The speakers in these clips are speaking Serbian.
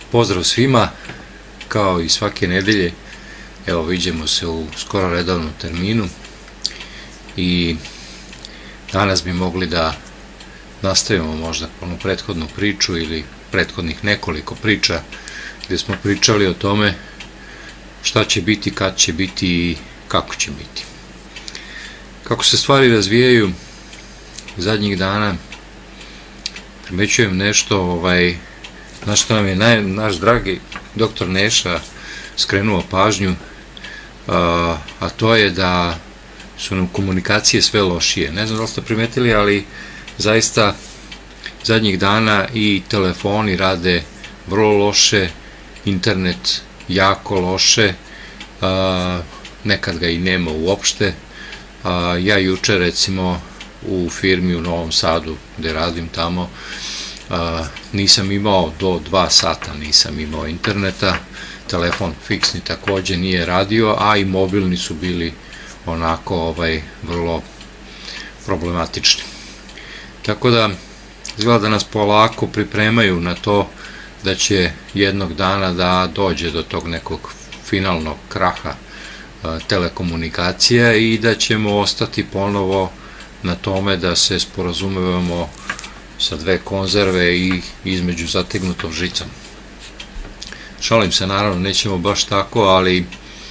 Pozdrav svima, kao i svake nedelje, evo viđemo se u skoro redovnom terminu i danas bi mogli da nastavimo možda onu prethodnu priču ili prethodnih nekoliko priča gde smo pričali o tome šta će biti, kad će biti i kako će biti. Kako se stvari razvijaju zadnjih dana, primećujem nešto na što nam je naš dragi doktor Neša skrenuo pažnju, a to je da su nam komunikacije sve lošije. Ne znam da li ste primetili, ali zaista zadnjih dana i telefoni rade vrlo loše, internet jako loše, nekad ga i nema uopšte. Ja juče recimo u firmi u Novom Sadu gde radim tamo nisam imao do 2 sata nisam imao interneta, telefon fiksni takođe nije radio, a i mobilni su bili onako vrlo problematični. Tako da izgleda da nas polako pripremaju na to da će jednog dana da dođe do tog nekog finalnog kraha telekomunikacija i da ćemo ostati ponovo na tome da se sporazumevamo sa 2 konzerve i između zategnutom žicom. Šalim se, naravno, nećemo baš tako, ali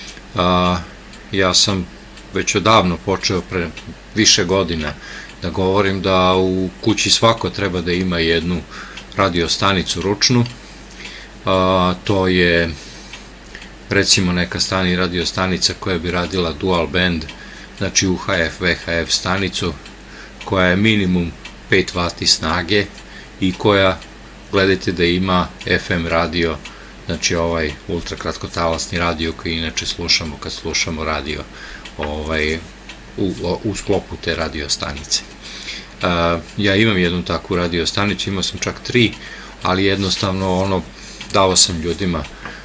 ja sam već odavno počeo pre više godina da govorim da u kući svako treba da ima jednu radiostanicu ručnu. To je recimo neka radiostanica koja bi radila dual band, znači UHF, VHF stanicu koja je minimum 5 vati snage i koja, gledajte da ima FM radio, znači ultrakratkotalasni radio koji inače slušamo kad slušamo radio u sklopu te radiostanice. Ja imam jednu takvu radiostanicu, imao sam čak 3, ali jednostavno dao sam ljudima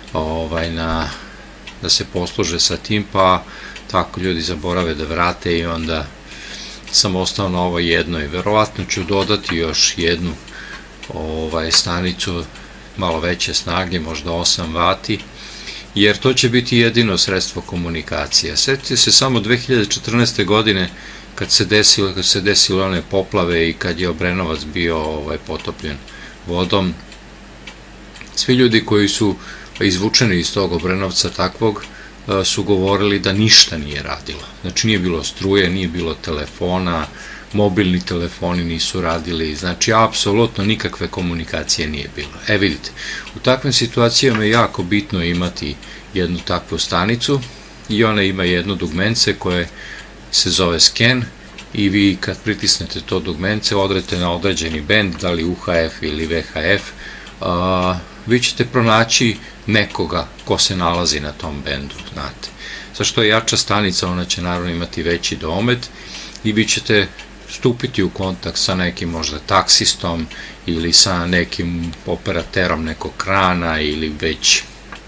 da se posluže sa tim, pa tako ljudi zaborave da vrate i onda sam ostao na ovo jedno i verovatno ću dodati još jednu stanicu malo veće snage, možda 8 vati, jer to će biti jedino sredstvo komunikacije. Sjetite se samo 2014. godine kad se desile one poplave i kad je Obrenovac bio potopljen vodom. Svi ljudi koji su izvučeni iz tog Obrenovca takvog su govorili da ništa nije radilo. Znači nije bilo struje, nije bilo telefona, mobilni telefoni nisu radili, znači apsolutno nikakve komunikacije nije bilo. Vidite, u takvim situacijama je jako bitno imati jednu takvu stanicu i ona ima jedno dugmence koje se zove scan i vi kad pritisnete to dugmence, odrete na određeni bend, da li UHF ili VHF, vi ćete pronaći nekoga ko se nalazi na tom bendu, znate. Zašto je jača stanica, ona će naravno imati veći domet i vi ćete stupiti u kontakt sa nekim možda taksistom ili sa nekim operaterom nekog krana ili već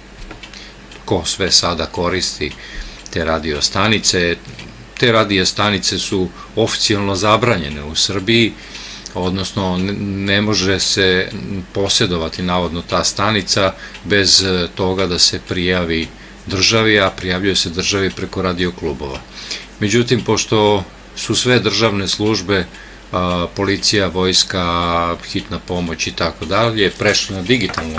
ko sve sada koristi te radiostanice. Te radiostanice su oficijalno zabranjene u Srbiji, odnosno ne može se posjedovati navodno ta stanica bez toga da se prijavi državi, a prijavljuje se državi preko radioklubova. Međutim, pošto su sve državne službe, policija, vojska, hitna pomoć i tako dalje, prešli na digitalnu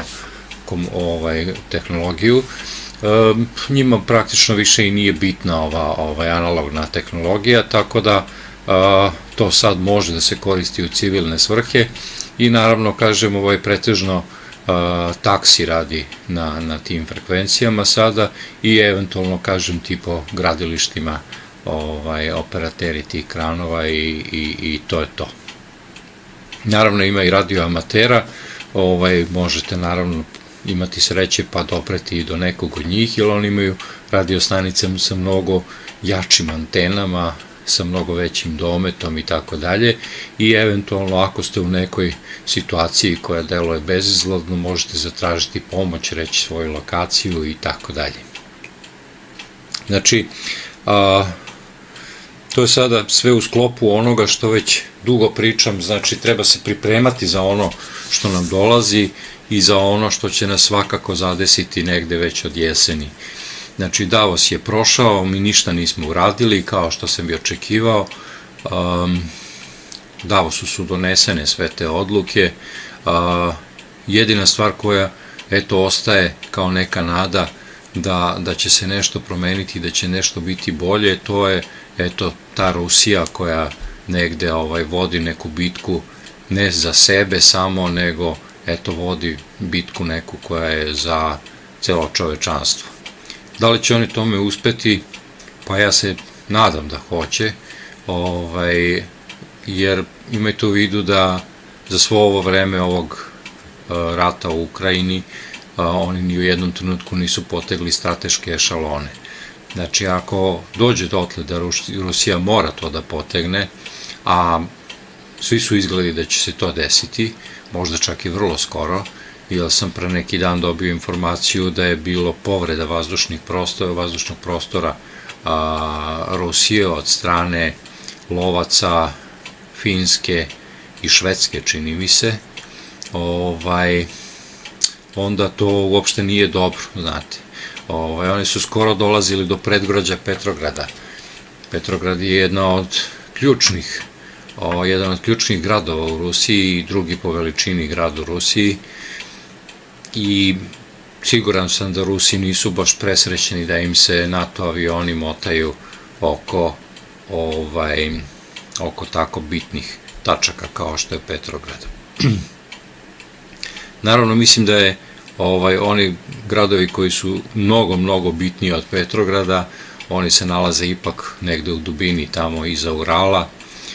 tehnologiju, njima praktično više i nije bitna ova analogna tehnologija, tako da to sad može da se koristi u civilne svrhe i naravno, kažem, pretežno taksi radi na tim frekvencijama sada i eventualno, kažem, po gradilištima operateri tih kranova i to je to. Naravno ima i radioamatera, možete naravno imati sreće pa dopreti i do nekog od njih, jer oni imaju radiostanice sa mnogo jačim antenama, sa mnogo većim dometom i tako dalje i eventualno ako ste u nekoj situaciji koja deluje bezizlazno možete zatražiti pomoć, reći svoju lokaciju i tako dalje. Znači, to je sada sve u sklopu onoga što već dugo pričam, znači treba se pripremati za ono što nam dolazi i za ono što će nas svakako zadesiti negde već od jeseni. Znači, Davos je prošao, mi ništa nismo uradili, kao što sam i očekivao. Davosu su donesene sve te odluke. Jedina stvar koja, eto, ostaje kao neka nada da će se nešto promeniti, da će nešto biti bolje, to je, eto, ta Rusija koja negde vodi neku bitku, ne za sebe samo, nego, eto, vodi bitku neku koja je za celo čovečanstvo. Da li će oni tome uspeti? Pa ja se nadam da hoće, jer imajte u vidu da za svo ovo vreme ovog rata u Ukrajini oni ni u jednom trenutku nisu potegli strateške ešalone. Znači, ako dođe dotle da Rusija mora to da potegne, a svi su izgledi da će se to desiti, možda čak i vrlo skoro, jer sam pre neki dan dobio informaciju da je bilo povreda vazdušnog prostora Rusije od strane lovaca Finske i Švedske, čini mi se, onda to uopšte nije dobro, znate. Oni su skoro dolazili do predgrađa Petrograda. Petrograd je jedan od ključnih gradova u Rusiji i drugi po veličini grad u Rusiji, i siguran sam da Rusi nisu baš presrećeni da im se NATO avioni motaju oko tako bitnih tačaka kao što je Petrograd. Naravno, mislim da je oni gradovi koji su mnogo bitniji od Petrograda, oni se nalaze ipak negde u dubini, tamo iza Urala.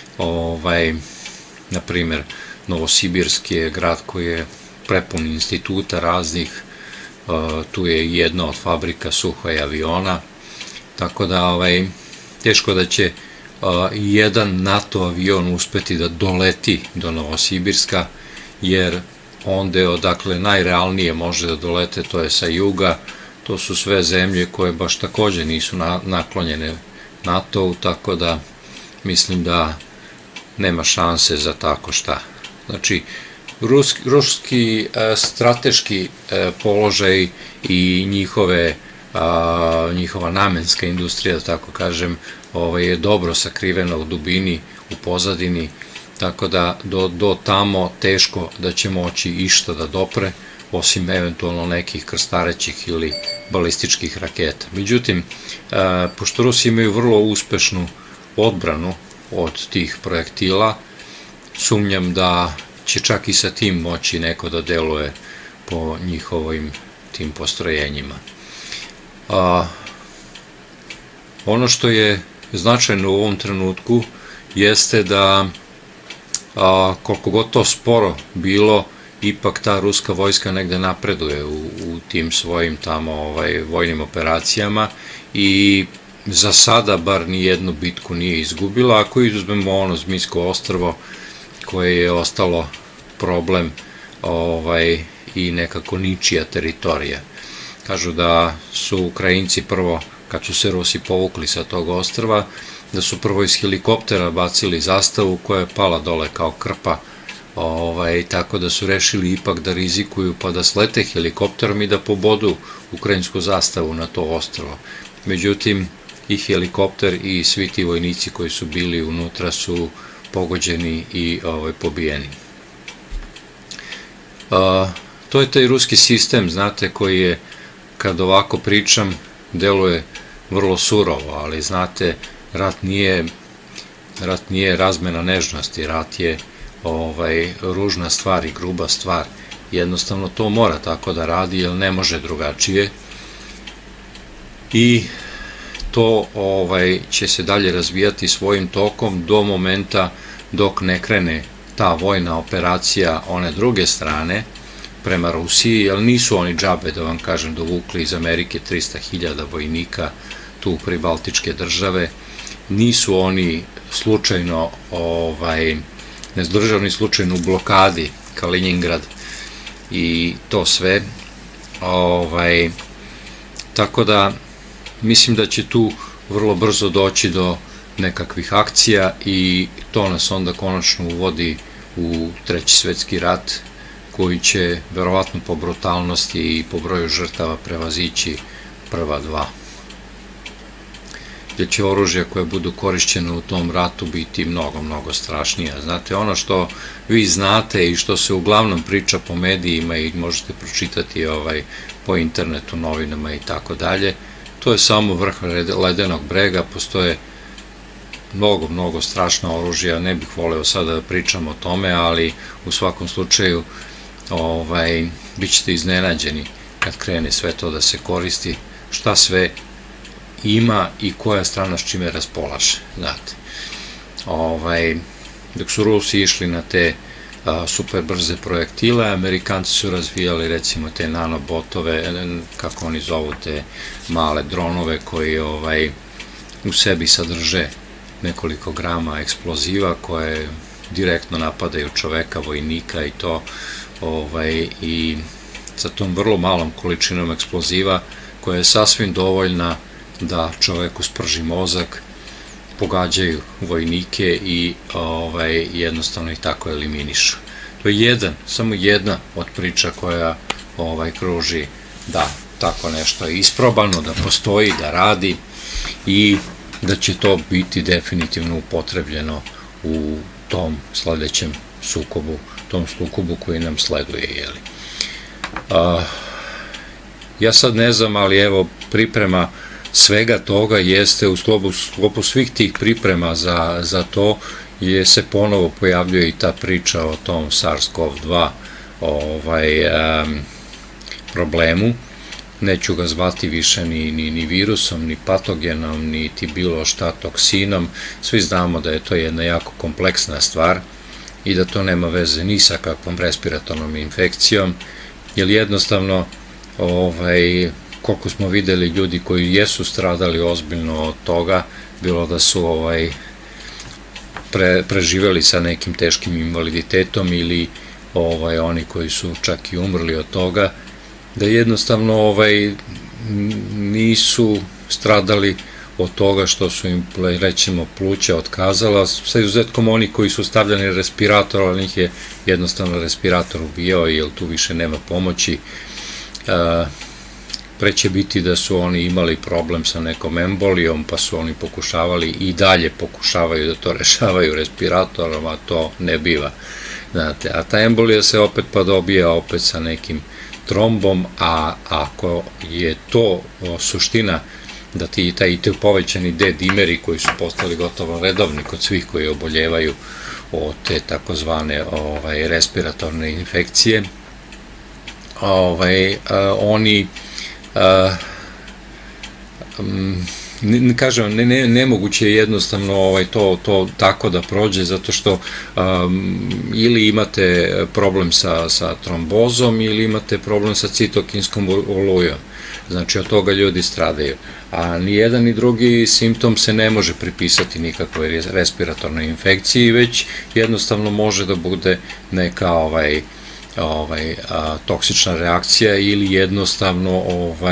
Na primer, Novosibirski je grad koji je prepun instituta raznih, tu je jedna od fabrika Suhoj aviona, tako da teško da će jedan NATO avion uspeti da doleti do Novosibirska, jer onde odakle najrealnije može da dolete, to je sa juga, to su sve zemlje koje baš takođe nisu naklonjene NATO-u, tako da mislim da nema šanse za tako šta. Znači, ruski strateški položaj i njihova namenska industrija, da tako kažem, je dobro sakrivena u dubini, u pozadini, tako da do tamo teško da će moći išta da dopre, osim eventualno nekih krstarećih ili balističkih raketa. Međutim, pošto Rusi imaju vrlo uspešnu odbranu od tih projektila, sumnjam da će čak i sa tim moći neko da deluje po njihovim tim postrojenjima. Ono što je značajno u ovom trenutku jeste da koliko god to sporo bilo, ipak ta ruska vojska negde napreduje u tim svojim tamo vojnim operacijama i za sada bar ni jednu bitku nije izgubila, ako izuzmemo ono Zmijsko ostrvo koje je ostalo problem i nekako ničija teritorija. Kažu da su Ukrajinci prvo, kad su se Rusi povukli sa tog ostrva, da su prvo iz helikoptera bacili zastavu koja je pala dole kao krpa, tako da su rešili ipak da rizikuju pa da slete helikopterom i da pobodu ukrajinsku zastavu na to ostrvo. Međutim, i helikopter i svi ti vojnici koji su bili unutra su pogođeni i pobijeni. To je taj ruski sistem, znate, koji je, kad ovako pričam, deluje vrlo surovo, ali znate, rat nije razmena nežnosti, rat je ružna stvar i gruba stvar. Jednostavno to mora tako da radi, jer ne može drugačije. I to će se dalje razvijati svojim tokom do momenta dok ne krene ta vojna operacija one druge strane prema Rusiji, jer nisu oni džabe, da vam kažem, dovukli iz Amerike 300.000 vojnika tu pri Baltičke države, nisu oni slučajno ne zdržavni slučajno u blokadi Kaliningrad i to sve, tako da mislim da će tu vrlo brzo doći nekakvih akcija i to nas onda konačno uvodi u Treći svetski rat, koji će verovatno po brutalnosti i po broju žrtava prevazići prva dva. Jer će oružja koje budu korišćene u tom ratu biti mnogo, mnogo strašnija. Znate, ono što vi znate i što se uglavnom priča po medijima i možete pročitati po internetu, novinama i tako dalje, to je samo vrh ledenog brega, postoje mnogo, mnogo strašna oružja, ne bih voleo sada da pričam o tome, ali u svakom slučaju bit ćete iznenađeni kad krene sve to da se koristi, šta sve ima i koja strana s čime raspolaže, znate. Dok su Rusi išli na te super brze projektile, Amerikanci su razvijali recimo te nanobotove, kako oni zovu te male dronove koji u sebi sadrže nekoliko grama eksploziva koje direktno napadaju čoveka, vojnika i to, i sa tom vrlo malom količinom eksploziva koja je sasvim dovoljna da čoveku sprži mozak, pogađaju vojnike i jednostavno ih tako eliminišu. To je samo jedna od priča koja kruži da tako nešto je isprobano, da postoji, da radi i da će to biti definitivno upotrebljeno u tom sledećem sukobu, tom sukobu koji nam sleduje. Ja sad ne znam, ali evo priprema svega toga jeste u sklopu svih tih priprema za to se ponovo pojavljuje i ta priča o tom SARS-CoV-2 problemu. Neću ga zvati više ni virusom, ni patogenom, niti bilo šta toksinom. Svi znamo da je to jedna jako kompleksna stvar i da to nema veze ni sa kakvom respiratornom infekcijom, jer jednostavno koliko smo videli ljudi koji jesu stradali ozbiljno od toga, bilo da su preživeli sa nekim teškim invaliditetom ili oni koji su čak i umrli od toga, da jednostavno nisu stradali od toga što su im, recimo, pluća otkazala, sa izuzetkom oni koji su stavljani respirator, ali njih je jednostavno respirator ubijao, jer tu više nema pomoći. Pre će biti da su oni imali problem sa nekom embolijom, pa su oni pokušavali i dalje pokušavaju da to rešavaju respiratorom, a to ne biva. Znate, a ta embolija se opet pa dobija opet sa nekim trombom, a ako je to suština da ti povećani D-dimeri koji su postali gotovo redovni kod svih koji oboljevaju od te takozvane respiratorne infekcije, oni kažem, nemoguće je jednostavno to tako da prođe, zato što ili imate problem sa trombozom ili imate problem sa citokinskom olujom, znači od toga ljudi stradaju, a ni jedan ni drugi simptom se ne može pripisati nikakvoj respiratornoj infekciji, već jednostavno može da bude neka toksična reakcija ili jednostavno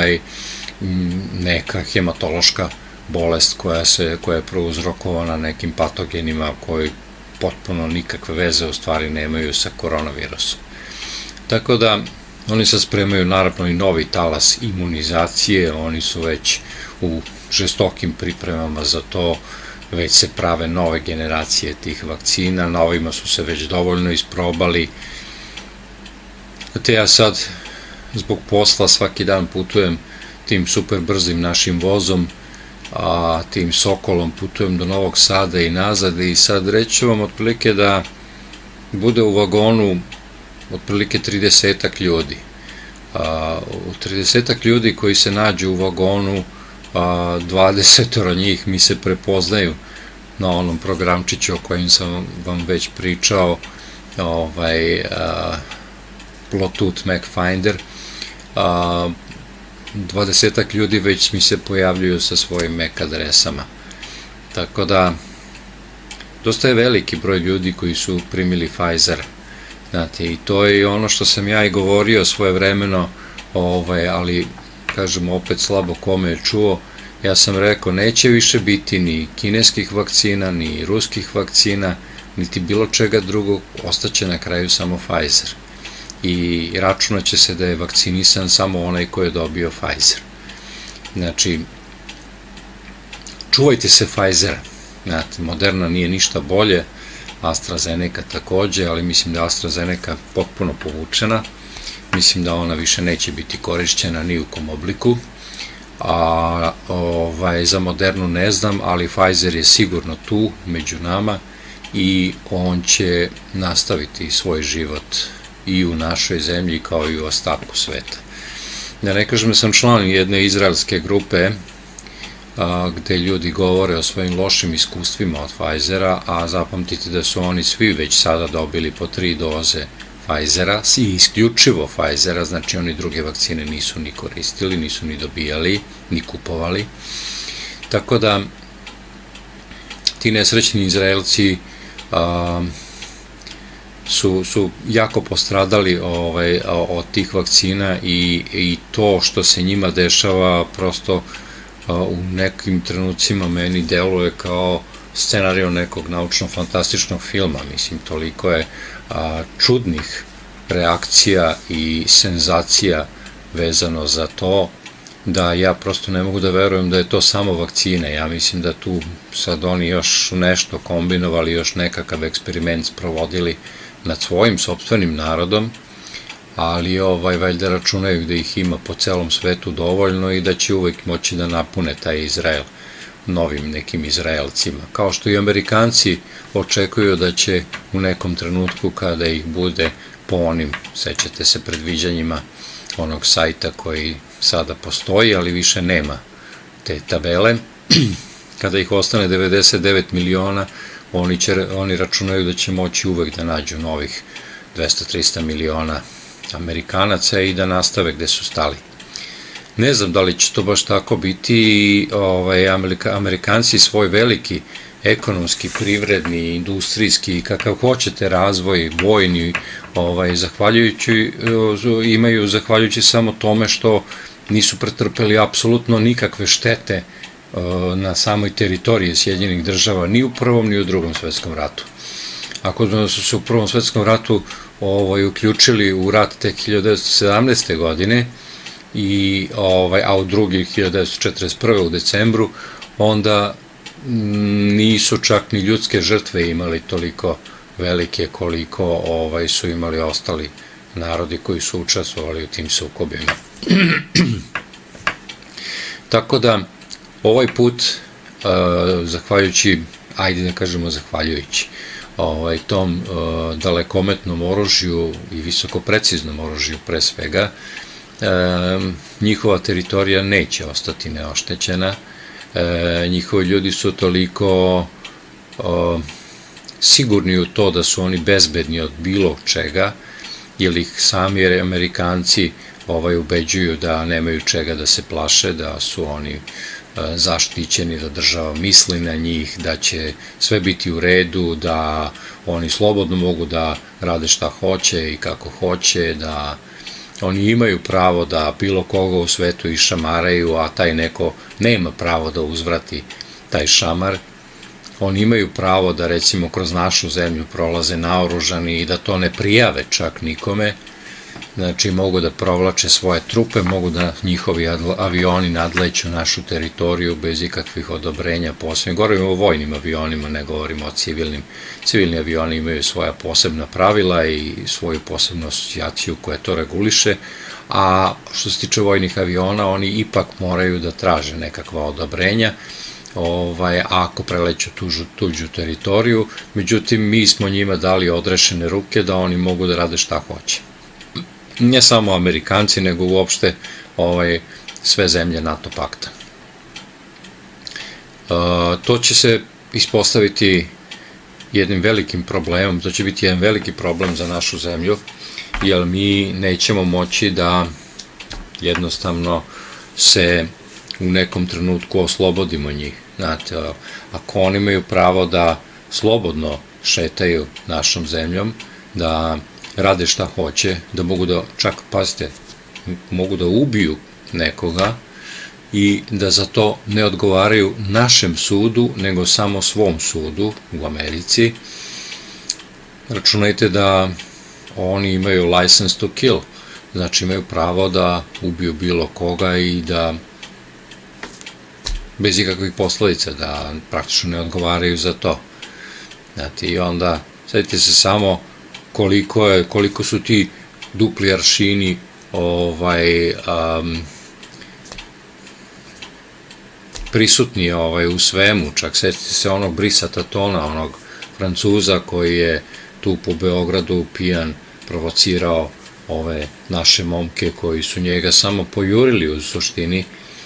neka hematološka bolest koja je prouzrokovana nekim patogenima koji potpuno nikakve veze u stvari nemaju sa koronavirusom. Tako da oni sad spremaju naravno i novi talas imunizacije, oni su već u žestokim pripremama za to, već se prave nove generacije tih vakcina, na ovima su se već dovoljno isprobali. Te ja sad zbog posla svaki dan putujem tim super brzim našim vozom, a tim Sokolom putujem do Novog Sada i nazad, i sad reći vam otprilike da bude u vagonu otprilike 30-ak ljudi. U 30-ak ljudi koji se nađu u vagonu, 20 njih mi se prepoznaju na onom programčiću o kojem sam vam već pričao, Bluetooth Mac Finder. 20-ak ljudi već mi se pojavljuju sa svojim MAC adresama. Tako da, dosta je veliki broj ljudi koji su primili Pfizer. Znate, i to je ono što sam ja i govorio svojevremeno, ali, kažem, opet slabo kome je čuo, ja sam rekao, neće više biti ni kineskih vakcina, ni ruskih vakcina, niti bilo čega drugog, ostaće na kraju samo Pfizer. I računaće se da je vakcinisan samo onaj ko je dobio Pfizer. Znači, čuvajte se Pfizera. Znate, Moderna nije ništa bolje, AstraZeneca takođe, ali mislim da je AstraZeneca potpuno povučena. Mislim da ona više neće biti korišćena ni u kom obliku. A za Modernu ne znam, ali Pfizer je sigurno tu, među nama, i on će nastaviti svoj život i u našoj zemlji kao i u ostatku sveta. Da ne kažem da sam član jedne izraelske grupe gde ljudi govore o svojim lošim iskustvima od Pfizera, a zapamtite da su oni svi već sada dobili po 3 doze Pfizera i isključivo Pfizera, znači oni druge vakcine nisu ni koristili, nisu ni dobijali, ni kupovali. Tako da ti nesrećni Izraelci su jako postradali od tih vakcina i to što se njima dešava prosto u nekim trenucima meni deluje kao scenariju nekog naučno-fantastičnog filma. Mislim, toliko je čudnih reakcija i senzacija vezano za to, da ja prosto ne mogu da verujem da je to samo vakcina. Ja mislim da tu sad oni još nešto kombinovali, još nekakav eksperiment sprovodili nad svojim sopstvenim narodom, ali valjda računaju da ih ima po celom svetu dovoljno i da će uvek moći da napune taj Izrael novim nekim Izraelcima. Kao što i Amerikanci očekuju da će u nekom trenutku kada ih bude po onim, sećate se, predviđanjima onog sajta koji sada postoji, ali više nema te tabele, kada ih ostane 99 miliona, oni računaju da će moći uvek da nađu novih 200-300 miliona Amerikanaca i da nastave gde su stali. Ne znam da li će to baš tako biti. Amerikanci svoj veliki ekonomski, privredni, industrijski, kakav hoćete razvoj, vojni, imaju zahvaljujući samo tome što nisu pretrpeli apsolutno nikakve štete na samoj teritoriji Sjedinjenih država, ni u Prvom, ni u Drugom svetskom ratu. Ako su se u Prvom svetskom ratu uključili u rat tek 1917. godine, a u drugi 1941. u decembru, onda nisu čak ni ljudske žrtve imali toliko velike koliko su imali ostali narodi koji su učestvovali u tim sukobima. Tako da, ovaj put, zahvaljujući, ajde da kažemo zahvaljujući, tom dalekometnom oružju i visokopreciznom oružju pre svega, njihova teritorija neće ostati neoštećena. Njihovi ljudi su toliko sigurni u to da su oni bezbedni od bilo čega, jer ih sami Amerikanci ubeđuju da nemaju čega da se plaše, da su oni zaštićeni, da država misli na njih, da će sve biti u redu, da oni slobodno mogu da rade šta hoće i kako hoće, da oni imaju pravo da bilo koga u svetu išamaraju, a taj neko nema pravo da uzvrati taj šamar. Oni imaju pravo da recimo kroz našu zemlju prolaze naoružani i da to ne prijave čak nikome. Znači, mogu da provlače svoje trupe, mogu da njihovi avioni nadleću našu teritoriju bez ikakvih odobrenja posebno. Govorimo o vojnim avionima, ne govorimo o civilnim. Civilni avioni imaju svoja posebna pravila i svoju posebnu asocijaciju koja to reguliše, a što se tiče vojnih aviona, oni ipak moraju da traže nekakva odobrenja ako preleću tuđu teritoriju. Međutim, mi smo njima dali odrešene ruke da oni mogu da rade šta hoće. Ne samo Amerikanci, nego uopšte sve zemlje NATO pakta. To će se ispostaviti jednim velikim problemom, to će biti jedan veliki problem za našu zemlju, jer mi nećemo moći da jednostavno se u nekom trenutku oslobodimo njih. Znate, ako oni imaju pravo da slobodno šetaju našom zemljom, da rade šta hoće, da mogu da, čak, pazite, mogu da ubiju nekoga i da za to ne odgovaraju našem sudu, nego samo svom sudu u Americi. Računajte da oni imaju license to kill, znači imaju pravo da ubiju bilo koga i da bez ikakvih posledica, da praktično ne odgovaraju za to. Znate, i onda sjetite se samo koliko su ti dupli aršini prisutni u svemu. Čak sjetite se onog Brisa Tatona, onog Francuza koji je tu po Beogradu pijan provocirao ove naše momke koji su njega samo pojurili u suštini,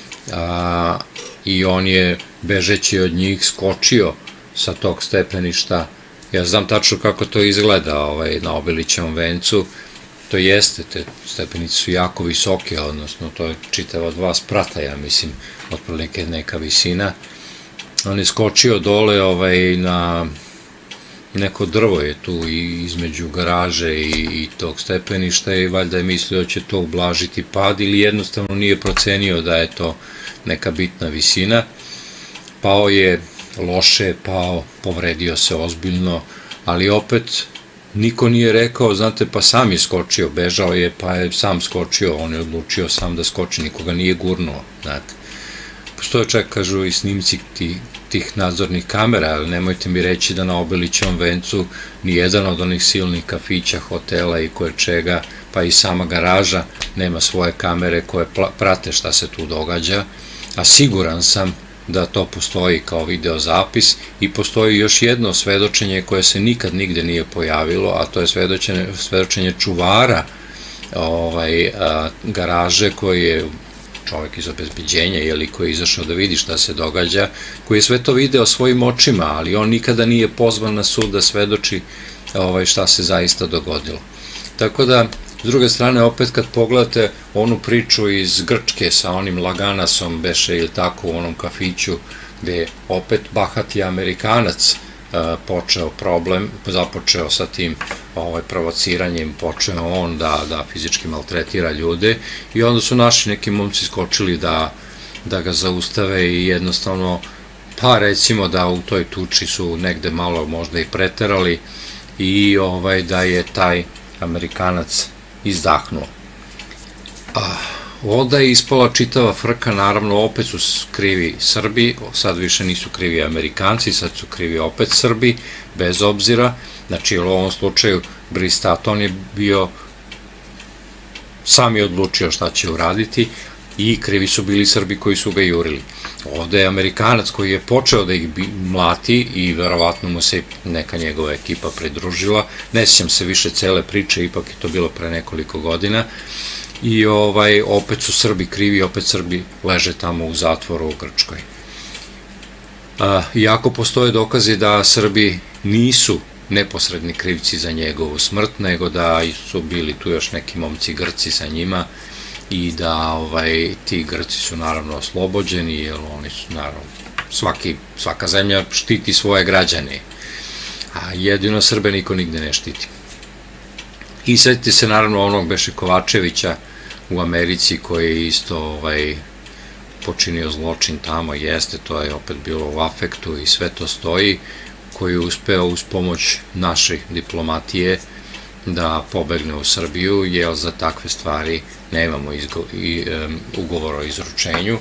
i on je bežeći od njih skočio sa tog stepeništa. Ja znam tačno kako to izgleda na Obilićevom vencu. To jeste, te stepenice su jako visoke, odnosno to je čitava 2 sprata, ja mislim, otprilike neka visina. On je skočio dole na neko drvo je tu između garaže i tog stepeništa i valjda je mislio da će to ublažiti pad ili jednostavno nije procenio da je to neka bitna visina. Pao je loše, povredio se ozbiljno, ali opet niko nije rekao, znate, pa sam je skočio, bežao je, pa je sam skočio, on je odlučio sam da skoči, nikoga nije gurnuo, znate. Postoje čak, kažu, i snimci tih nadzornih kamera, ali nemojte mi reći da na Obilićevom vencu nijedan od onih silnih kafića, hotela i koje čega, pa i sama garaža nema svoje kamere koje prate šta se tu događa, a siguran sam da to postoji kao video zapis i postoji još jedno svedočenje koje se nikad nigde nije pojavilo, a to je svedočenje čuvara garaže koji je čovjek iz obezbeđenja ili koji je izašao da vidi šta se događa, koji je sve to video svojim očima, ali on nikada nije pozvan na sud da svedoči šta se zaista dogodilo. Tako da, s druge strane, opet kad pogledate onu priču iz Grčke sa onim Laganasom, beše ili tako, u onom kafiću, gde je opet bahati Amerikanac počeo problem, započeo sa tim provociranjem, počeo on da fizički maltretira ljude i onda su naši neki momci skočili da ga zaustave i jednostavno, pa recimo da u toj tuči su negde malo možda i preterali i da je taj Amerikanac izdahnuo. Onda je ispala čitava frka, naravno opet su krivi Srbi, sad više nisu krivi Amerikanci, sad su krivi opet Srbi, bez obzira, znači u ovom slučaju Bris Taton je bio, sam je odlučio šta će uraditi i krivi su bili Srbi koji su ga jurili. Ovde je Amerikanac koji je počeo da ih mlati i verovatno mu se neka njegova ekipa pridružila, ne sjećam se više cele priče, ipak je to bilo pre nekoliko godina, i opet su Srbi krivi, opet Srbi leže tamo u zatvoru u Grčkoj. Iako postoje dokazi da Srbi nisu neposredni krivci za njegovu smrt, nego da su bili tu još neki momci Grci sa njima i da ti Grci su naravno oslobođeni, jer oni su naravno, svaka zemlja štiti svoje građane, a jedino Srbe niko nigde ne štiti. I setite se naravno onog beše Kovačevića u Americi koji je isto počinio zločin tamo, jeste, to je opet bilo u afektu i sve to stoji, koji je uspeo uz pomoć naše diplomatije da pobegne u Srbiju, jer za takve stvari nemamo ugovor o izručenju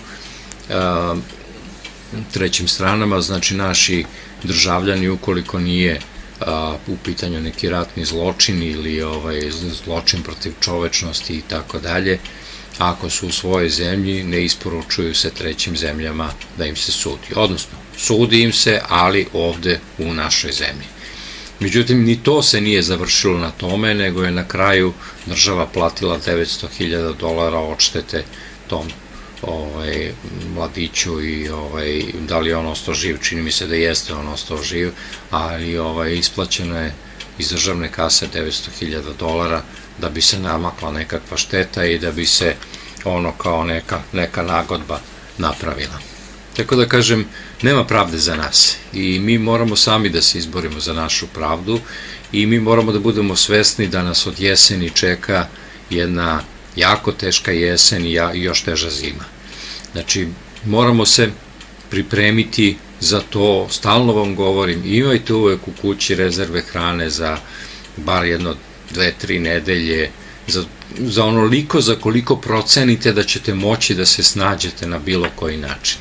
trećim stranama, znači naši državljani, ukoliko nije u pitanju neki ratni zločin ili zločin protiv čovečnosti i tako dalje, ako su u svojoj zemlji, ne isporučuju se trećim zemljama da im se sudi. Odnosno, sudi im se, ali ovde u našoj zemlji. Međutim, ni to se nije završilo na tome, nego je na kraju država platila $900.000 odštete tom mladiću i da li je on ostao živ, čini mi se da jeste on ostao živ, ali isplaćeno je iz državne kase $900.000 da bi se namakla nekakva šteta i da bi se ono kao neka nagodba napravila. Tako da kažem, nema pravde za nas i mi moramo sami da se izborimo za našu pravdu i mi moramo da budemo svesni da nas od jeseni čeka jedna jako teška jesen i još teža zima. Znači, moramo se pripremiti za to, stalno vam govorim, imajte uvek u kući rezerve hrane za bar 1, 2, 3 nedelje, za onoliko za koliko procenite da ćete moći da se snađete na bilo koji način.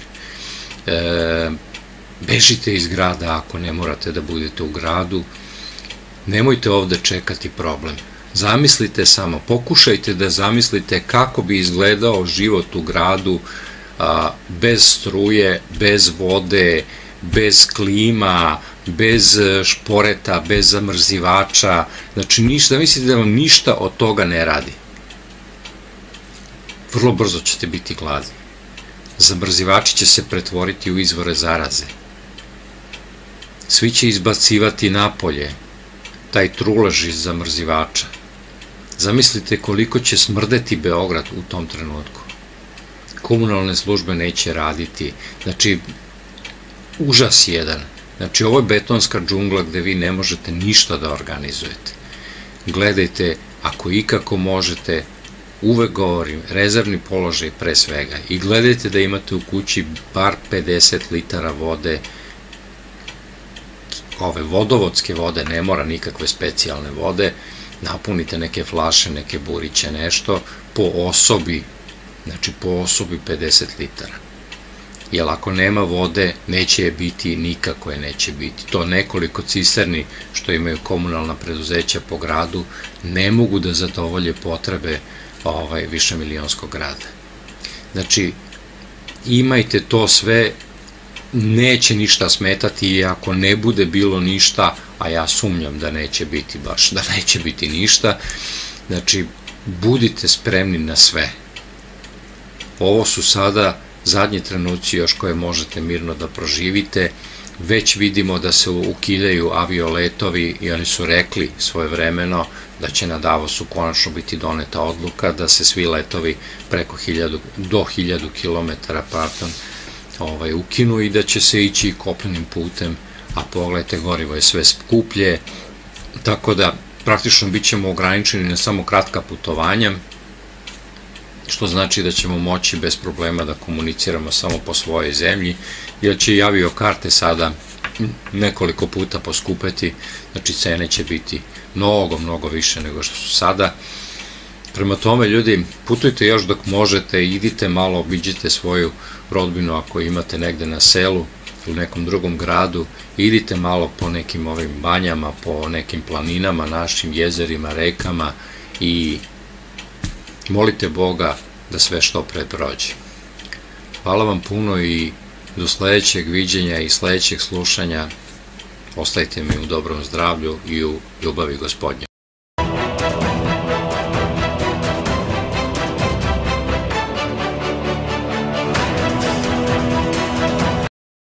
Bežite iz grada ako ne morate da budete u gradu, nemojte ovde čekati problem. Zamislite samo, pokušajte da zamislite kako bi izgledao život u gradu bez struje, bez vode, bez klima, bez šporeta, bez zamrzivača, znači ništa, mislite da vam ništa od toga ne radi. Vrlo brzo ćete biti gladni. Zamrzivači će se pretvoriti u izvore zaraze. Svi će izbacivati napolje taj trulež iz zamrzivača. Zamislite koliko će smrdeti Beograd u tom trenutku. Komunalne službe neće raditi, znači užas jedan. Znači ovo je betonska džungla gde vi ne možete ništa da organizujete. Gledajte, ako ikako možete, uvek govorim, rezervni položaj pre svega i gledajte da imate u kući bar 50 litara vode, ove vodovodske vode, ne mora nikakve specijalne vode, napunite neke flaše, neke buriće, nešto, po osobi, znači po osobi 50 litara. Jer ako nema vode, neće je biti, nikako je neće biti. To nekoliko cisterni što imaju komunalna preduzeća po gradu ne mogu da zadovolje potrebe višemilionskog grada. Znači, imajte to sve, neće ništa smetati i ako ne bude bilo ništa, a ja sumnjam da neće biti baš, da neće biti ništa, znači, budite spremni na sve. Ovo su sada zadnji trenuci još koje možete mirno da proživite, već vidimo da se ukidaju avioletovi i oni su rekli svojevremeno da će na Davosu konačno biti doneta odluka da se svi letovi preko do 1000 km ukinu i da će se ići kopnenim putem, a pogledajte, gorivo je sve skuplje, tako da praktično bit ćemo ograničeni na samo kratka putovanja, što znači da ćemo moći bez problema da komuniciramo samo po svojoj zemlji, jer će i aviokarte sada nekoliko puta poskupeti, znači cene će biti mnogo, mnogo više nego što su sada. Prema tome, ljudi, putujte još dok možete, idite malo, obiđite svoju rodbinu ako imate negde na selu u nekom drugom gradu, idite malo po nekim ovim banjama, po nekim planinama, našim jezerima, rekama i molite Boga da sve što pre prođe. Hvala vam puno i do sledećeg viđenja i sledećeg slušanja. Ostajte mi u dobrom zdravlju i u ljubavi Gospodnje.